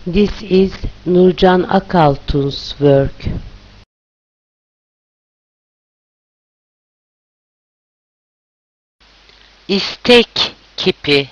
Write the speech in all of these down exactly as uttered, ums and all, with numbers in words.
This is Nurcan Akaltun's work. İstek kipi.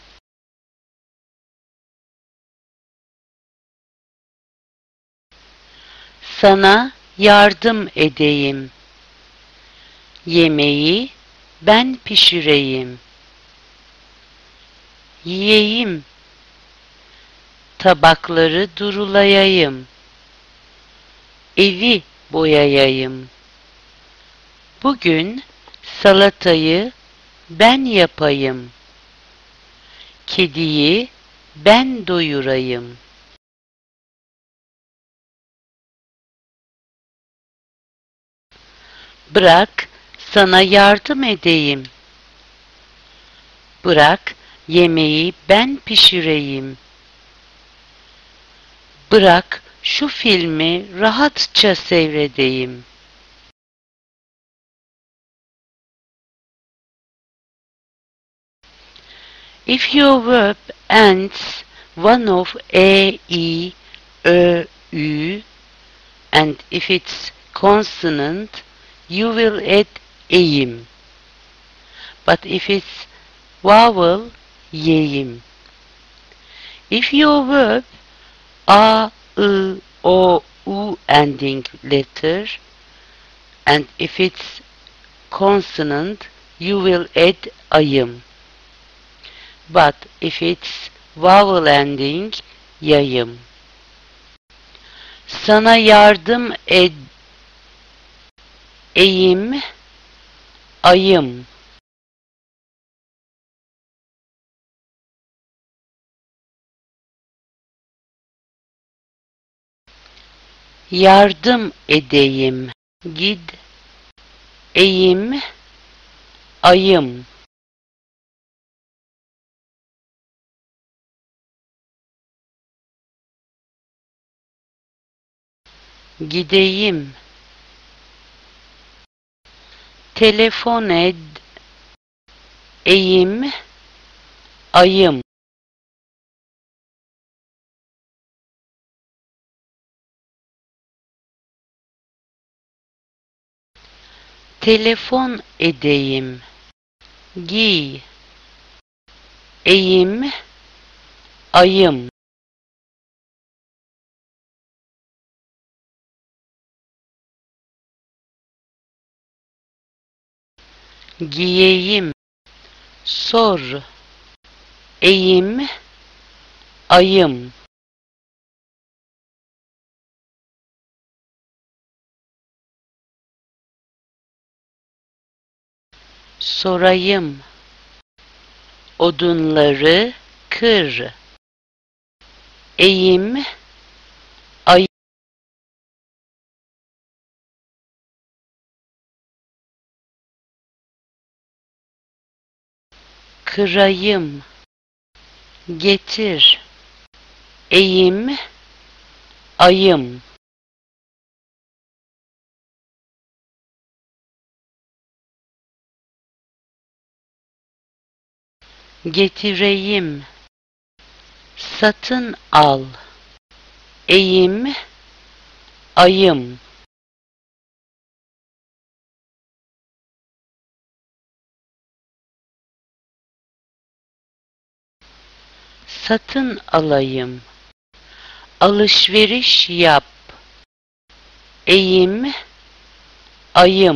Sana yardım edeyim. Yemeği ben pişireyim. Yiyeyim. Tabakları durulayayım. Evi boyayayım. Bugün salatayı ben yapayım. Kediyi ben doyurayım. Bırak sana yardım edeyim. Bırak yemeği ben pişireyim. Bırak şu filmi rahatça seyredeyim. If your verb ends one of e, i, ö, ü, and if it's consonant, you will add eyim. But if it's vowel, yeyim. If your verb a, I, o, u ending letter, and if it's consonant, you will add ayım. But if it's vowel ending, yayım. Sana yardım ed eyim, ayım. Yardım edeyim, gid, eyim, ayım. Gideyim. Telefon ed, eyim, ayım. Telefon edeyim, giy, eyim, ayım. Giyeyim, sor, eyim, ayım. Sorayım, odunları kır, eyim, ayım. Kırayım, getir, eyim, ayım. Getireyim, satın al, eyim, ayım. Satın alayım, alışveriş yap, eyim, ayım.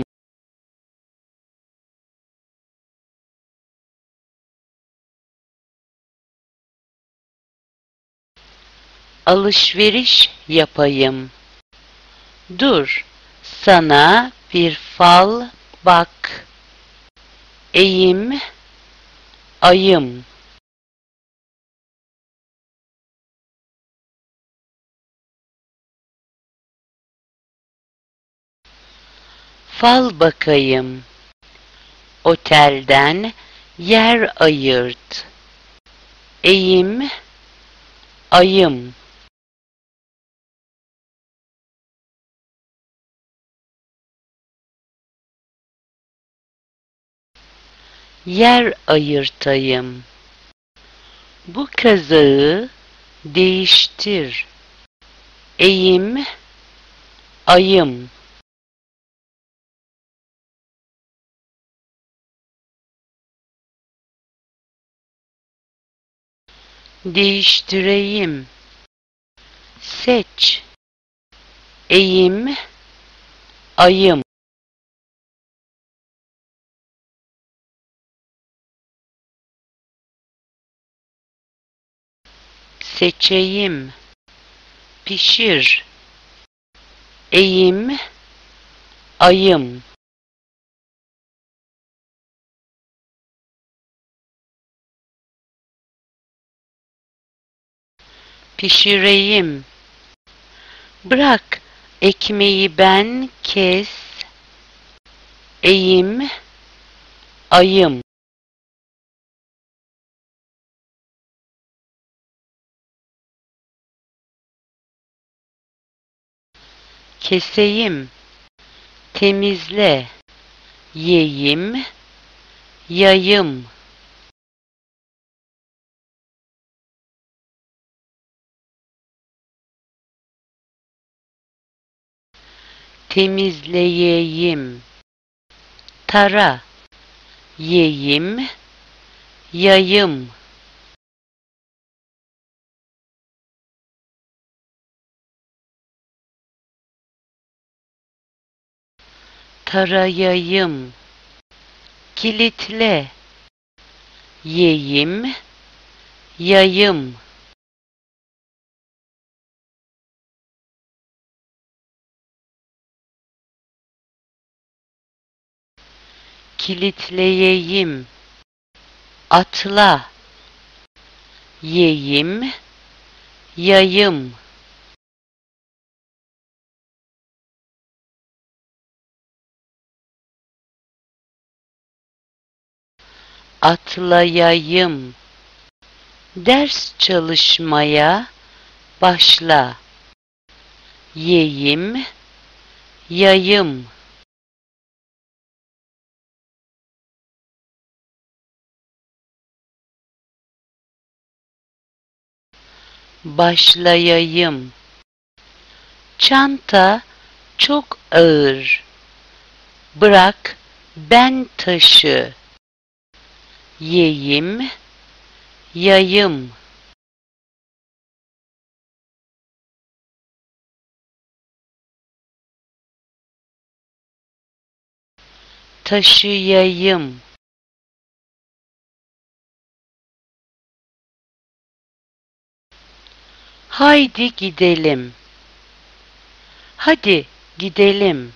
Alışveriş yapayım. Dur, sana bir fal bak, eyim, ayım. Fal bakayım, otelden yer ayırt, eyim, ayım. Yer ayırtayım. Bu kazağı değiştir, eğim, ayım, değiştireyim, seç, eğim, ayım, seçeyim, pişir, eğim, ayım, pişireyim, bırak ekmeği ben kes, eğim, ayım, keseyim, temizle, yiyeyim, yayım, temizleyeyim, tara, yiyeyim, yayım, tarayayım, kilitle, yiyeyim, yayım, kilitleyeyim, atla, yiyeyim, yayım, atlayayım, ders çalışmaya başla, yiyeyim, yayım, başlayayım, çanta çok ağır, bırak ben taşı, yiyeyim, yayım, taşıyayım, haydi gidelim, hadi gidelim,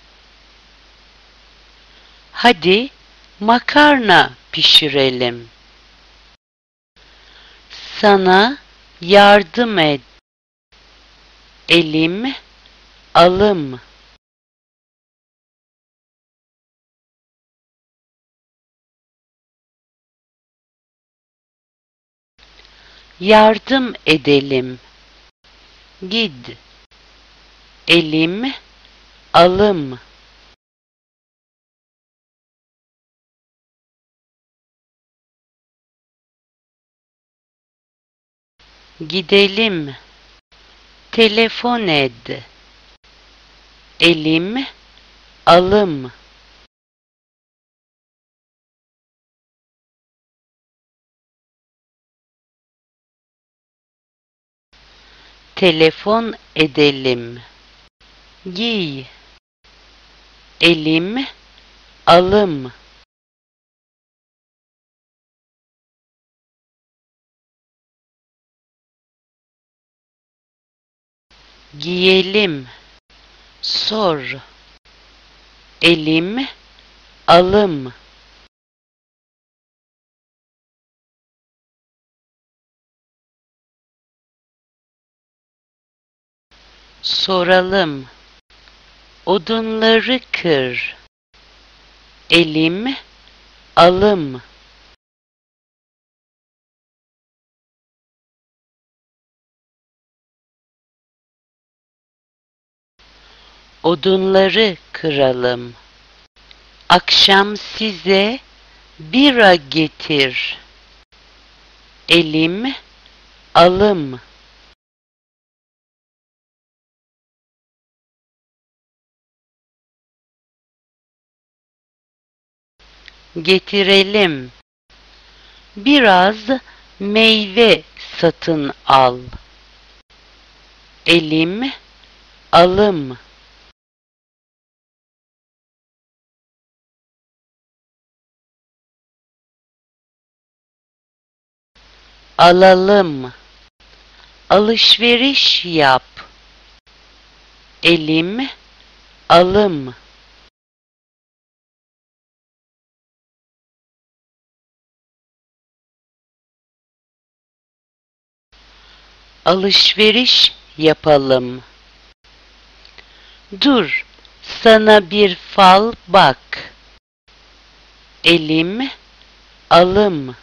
hadi makarna pişirelim, sana yardım et, elim, alım, yardım edelim, gid, elim, alım, gidelim, telefon et, elim, alım, telefon edelim, giy, elim, alım, giyelim, sor, elim, alım, soralım, odunları kır, elim, alım, odunları kıralım, akşam size bira getir, elim, alım, Getirelim. Biraz meyve satın al. Elim, alım. Alalım. Alışveriş yap. Elim, alım. Alışveriş yapalım. Dur, sana bir fal bak. Elim, alım.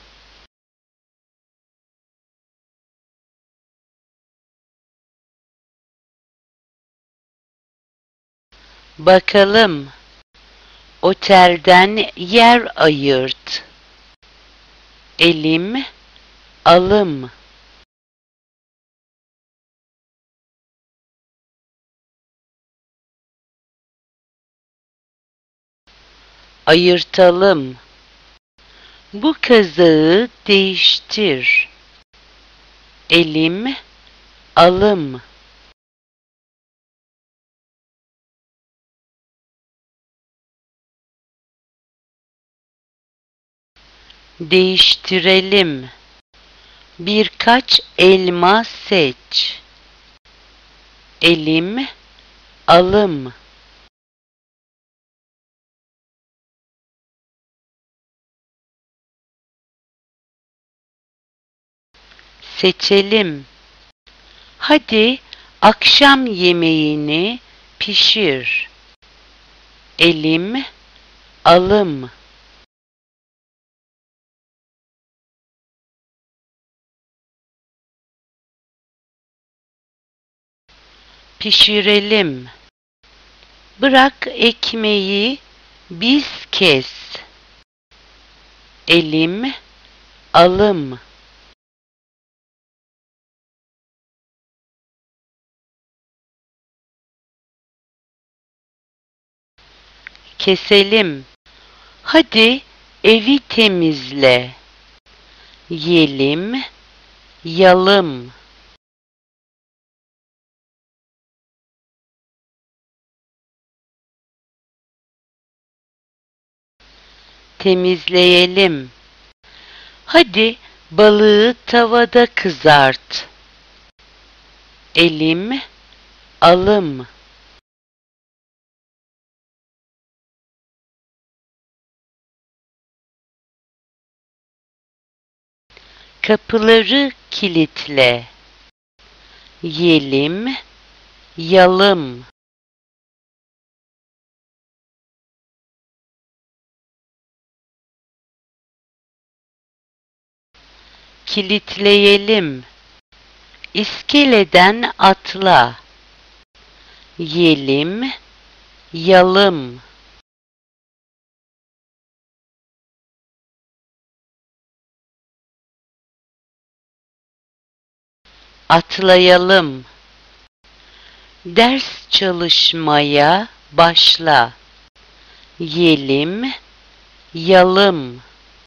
Bakalım. Otelden yer ayırt. Elim, alım. Ayırtalım. Bu kazağı değiştir. Elim, alım. Değiştirelim. Birkaç elma seç. Elim, alım. Seçelim. Hadi akşam yemeğini pişir. Elim, alım. Pişirelim. Bırak ekmeği, biz kes. Elim, alım. Keselim. Hadi evi temizle. Yelim, yalım. Temizleyelim. Hadi balığı tavada kızart. Elim, alım. Kapıları kilitle. Yelim, yalım. Kilitleyelim. İskeleden atla. Yelim, yalım. Atlayalım. Ders çalışmaya başla. Yelim, yalım.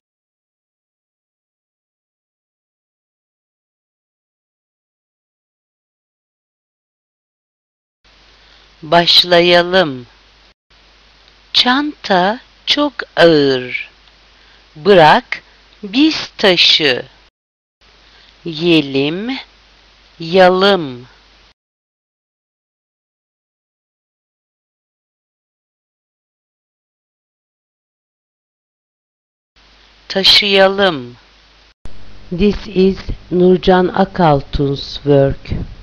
Başlayalım. Çanta çok ağır. Bırak biz taşı. Yelim, yalım. Taşıyalım. This is Nurcan Akaltun's work.